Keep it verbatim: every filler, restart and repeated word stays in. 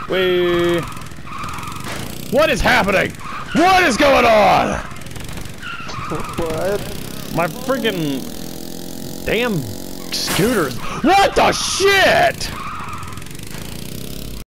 Wait. What is happening? What is going on? What? My freaking damn scooters. What the shit?